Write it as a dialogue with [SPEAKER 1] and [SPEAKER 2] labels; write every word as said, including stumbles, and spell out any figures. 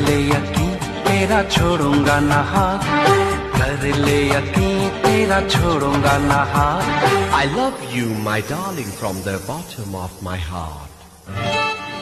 [SPEAKER 1] ले यकीन तेरा छोड़ूंगा ना हाथ, कर ले यकीन तेरा छोड़ूंगा ना हाथ।
[SPEAKER 2] I love you, my darling, from the bottom of my heart.